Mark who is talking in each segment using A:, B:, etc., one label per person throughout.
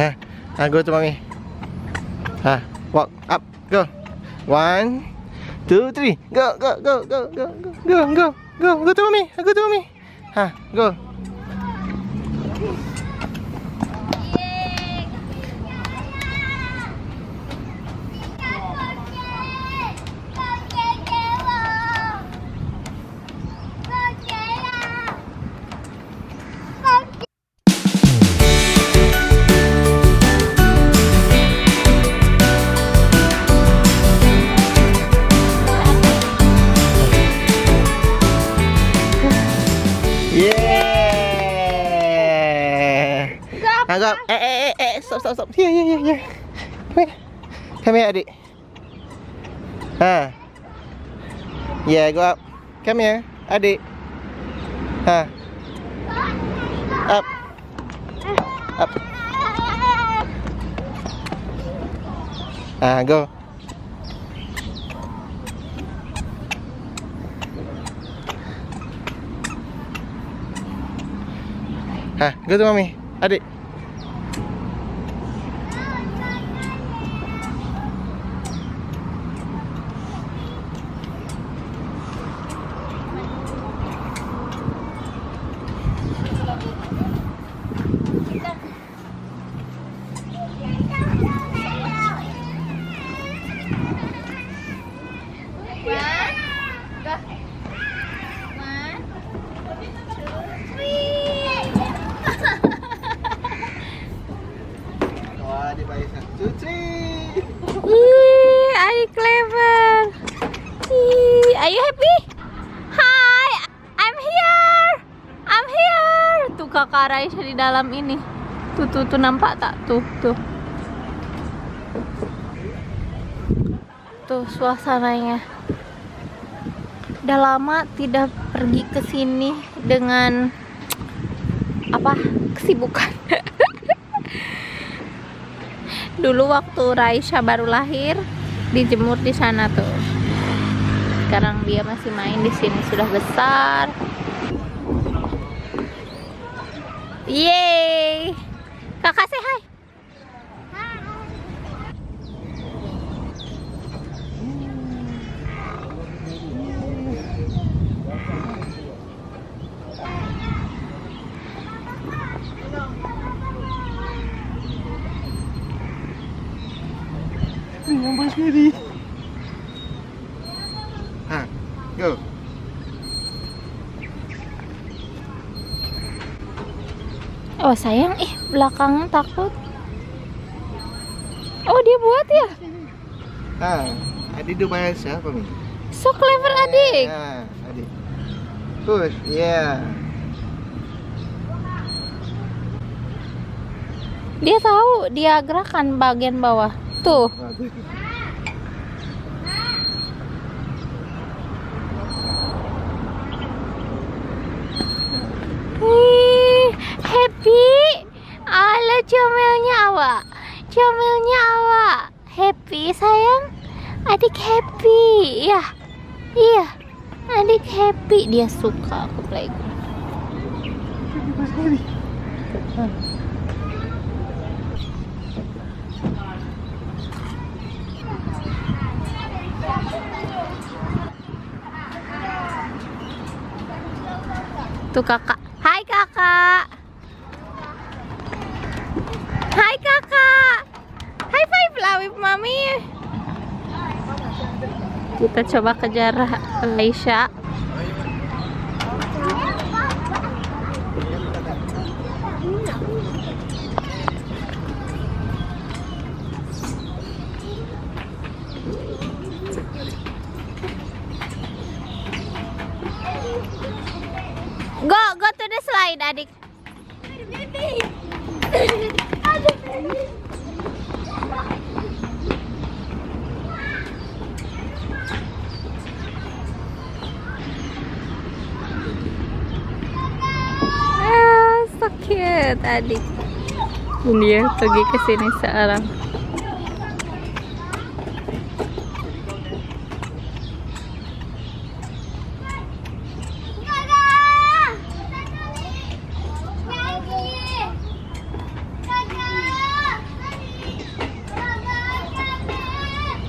A: Go to mommy. Walk up. Go. 1, 2, 3. Go to mommy. Go to mommy. Go. Go. Stop. Here. Come here, adik. Yeah, go up. Come here, adik. Up. Go. Go to mommy, adik.
B: Are clever? Are you happy? Hi, I'm here. Tuh kakak Raisya di dalam ini. Tuh nampak tak? Tuh. Tuh suasananya. Udah lama tidak pergi ke sini dengan kesibukan. Dulu waktu Raisya baru lahir dijemur di sana tuh. Sekarang dia masih main di sini, sudah besar. Yeay. Kakak say hi.
A: Nampak sendiri. Go.
B: Oh sayang, belakangnya takut. Oh dia buat ya?
A: Adik duduk bayar siapa nih?
B: So clever adik.
A: Adik. Push,
B: Dia tahu, dia gerakan bagian bawah. Tuh. Happy. Ala comelnya awak. Happy sayang. Adik happy. Iya. Adik happy. Dia suka aku playground. Tuh kakak. Hai kakak. High five lah with mami. Kita coba kejar Raisya. Go to the slide, adik. So cute, adik. Dia pergi ke sini sekarang.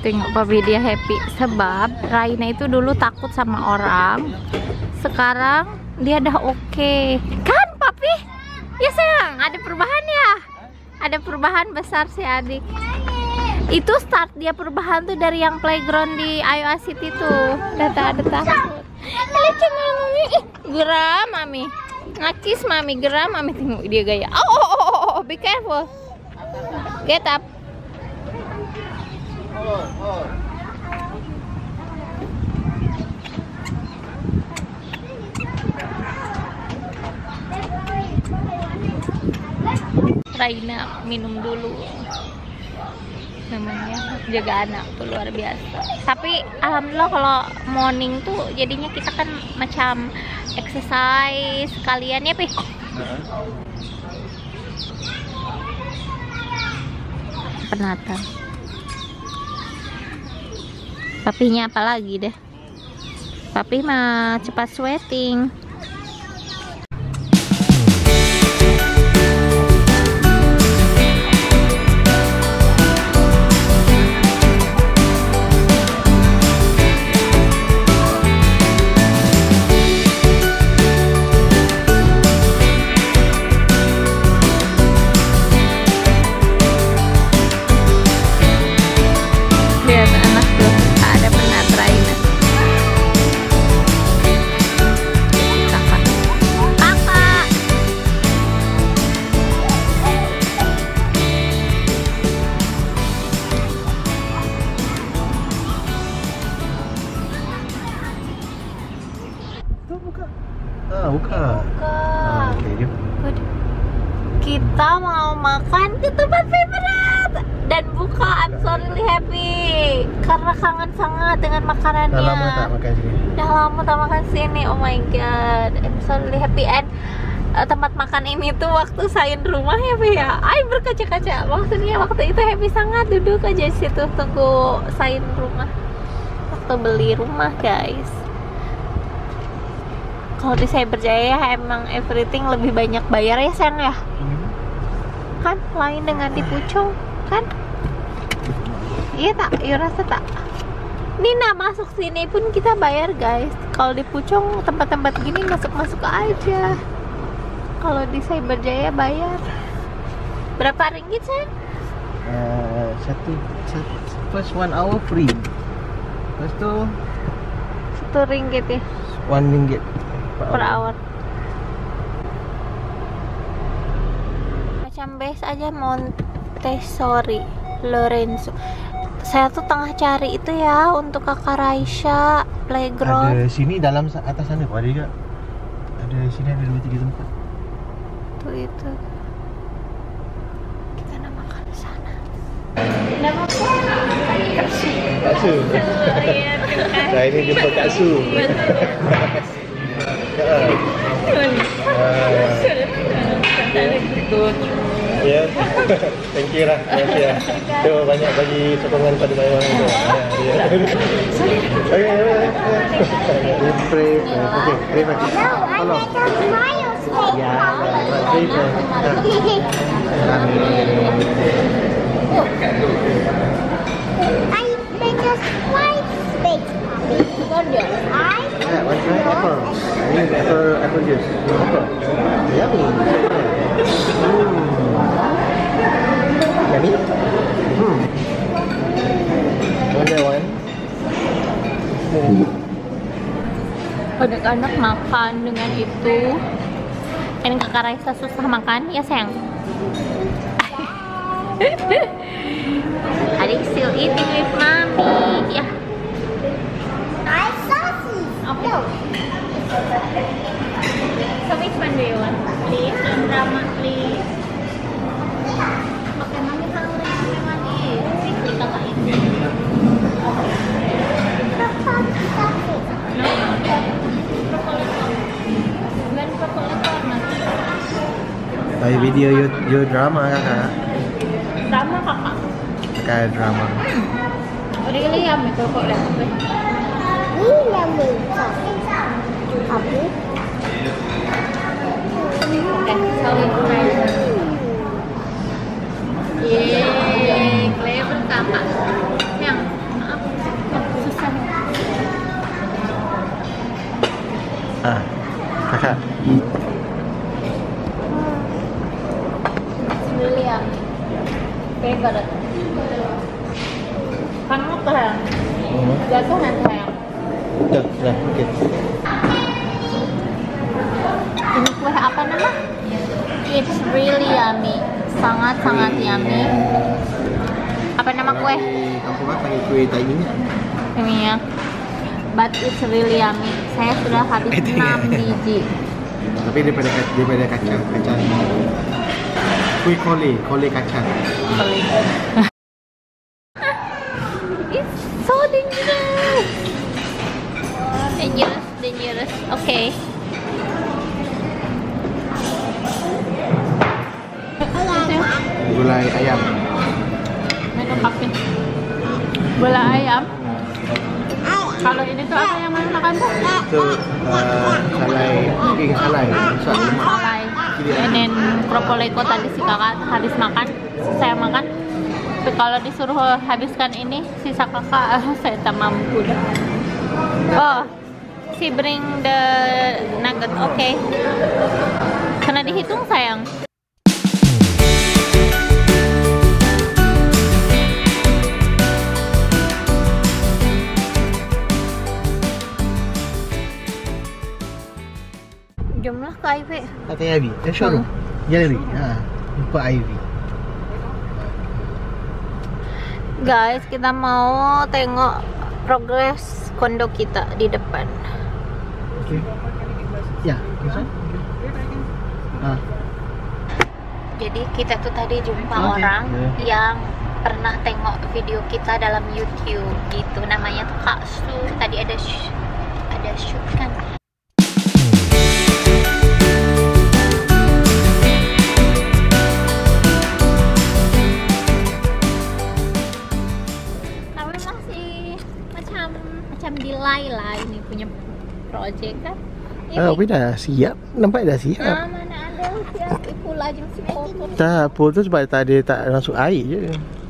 B: Tengok papi dia happy. Sebab Raina itu dulu takut sama orang. Sekarang dia dah oke. Kan papi? Ya sayang, ada perubahan ya? Ada perubahan besar si adik. Itu start dia perubahan tuh dari yang playground di Iowa City tuh. Udah tak ada takut. Lucu mami. Geram mami. Ngakis mami, geram mami. Tengok dia gaya. Oh, be careful. Get up. Raina minum dulu. Namanya jaga anak tuh luar biasa. Tapi alhamdulillah kalau morning tuh jadinya kita kan macam exercise sekalian ya, Pi. Penata. Papinya apa lagi deh? Papi mah cepat sweating.
A: Buka. Oke, yuk.
B: Kita mau makan ke tempat favorite dan buka. I'm so really happy karena kangen sangat dengan makanannya.
A: Dah lama tak makan sini.
B: Dah lama tak makan sini. Oh my god, I'm so really happy. And tempat makan ini tuh waktu Sain rumah ya, Pi ya. Ay, berkaca-kaca. Maksudnya waktu itu happy sangat duduk aja di situ tunggu Sain rumah. Waktu beli rumah, guys. Kalau di Cyberjaya emang everything lebih banyak bayar ya sayang ya? Kan lain dengan di Puchong kan? Iya tak? Iya rasa tak? Nina masuk sini pun kita bayar guys. Kalau di Puchong tempat-tempat gini masuk-masuk aja. Kalau di Cyberjaya bayar. Berapa ringgit sayang?
A: First 1 hour free. Lepas tu
B: 1 ringgit ya?
A: 1 ringgit
B: per hour. Macam base aja Montessori Lorenzo. Saya tuh tengah cari itu ya untuk kakak Raisya playground.
A: Ada sini dalam atas sana kok ada juga. Ada sini ada 2-3 tempat.
B: Tuh itu. Kita nak makan di sana. Nama apa? Kak Su.
A: Kak Su. Saya ini jumpa Kak Su. Ya, thank you lah. Terima banyak bagi sokongan pada saya. Pray, okay, pray back. Hello. Ya, pray back.
C: I make a white space.
A: Yeah, want to try apple? I need apple juice. Apple. Yummy. Yummy? Another one.
B: Anak-anak makan dengan itu. Ini kakak Raisa susah makan ya sayang. Adik still eating with mommy. Ya.
C: I sausage.
B: Okay. So which one do you want? Please, drama please. Okay, mami hungry. Mami, sini kakak ini.
A: By video you drama kakak.
B: Drama kakak.
A: Kakak drama.
B: Really yummy kok lihat.
C: Ini namanya apa?
B: Okay, so we try. Yeay, clever kakak. Yang banget sayang. Jatuh kan sayang.
A: Dah, okey.
B: Ini kue apa nama? It's really yummy. Sangat-sangat yummy. Apa nama kue?
A: Kampung kan panggil kue Thailand ni.
B: Ini ya. But it's really yummy. Saya sudah habis 6 biji.
A: Tapi daripada kacang kue kole kacang.
B: It's so dangerous. Dangerous. Okay.
A: Gulai ayam.
B: Minum kopi. Gula ayam. Kalau ini tuh apa yang mana makan tuh?
A: Itu salai.
B: Salai. Dan kropoliko tadi si kakak habis makan, saya makan. Tapi kalau disuruh habiskan ini, sisa kakak saya tak mampu dah. Oh, she bring the nugget, okay. Karena dihitung sayang. Jomlah ke Ivy.
A: Kata Ivy, showroom. Gallery. Jumpa Ivy.
B: Guys, kita mau tengok progres kondo kita di depan.
A: Okay. Ya, bisa.
B: Jadi kita tuh tadi jumpa orang yang pernah tengok video kita dalam YouTube gitu. Namanya tuh Kak Su. Tadi ada shoot kan. Macam delay lah ini punya project kan.
A: Tapi dah siap. Nampak dah siap.
B: Mana ada siap pula je si foto.
A: Tak, pool tu sebab tadi tak masuk air je.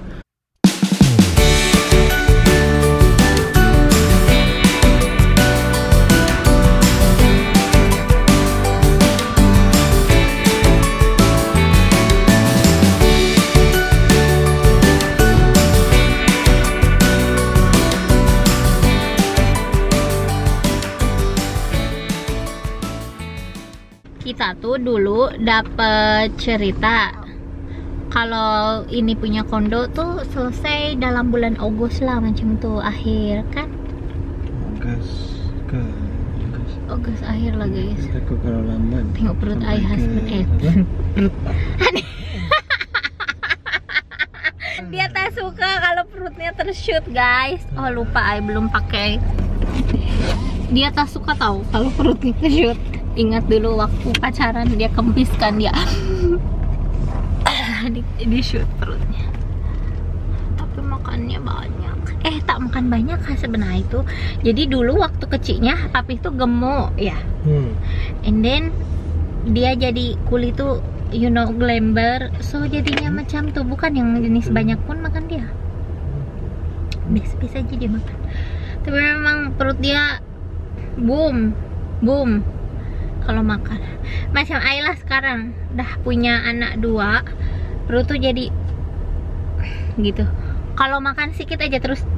B: Kita tuh dulu dapet cerita kalau ini punya kondo tuh selesai dalam bulan Agustus lah, macam tuh akhir kan? Agustus akhir lah guys.
A: Takut kalau lambat.
B: Tengok perut ayah husband perut. Dia tak suka kalau perutnya tershoot guys. Oh lupa, ayah belum pakai. Dia tak suka tahu kalau perutnya tershoot. Ingat dulu waktu pacaran dia kempiskan dia di shoot perutnya. Tapi makannya banyak. Tak makan banyak kan sebenarnya itu. Jadi dulu waktu kecilnya papi tuh gemuk ya. And then dia jadi kulit tuh glamber. So jadinya macam tuh, bukan yang jenis banyak pun makan dia. Bisa aja dia makan. Tapi memang perut dia boom kalau makan. Macam Ayla sekarang dah punya anak 2, perut tuh jadi gitu. Kalau makan sedikit aja terus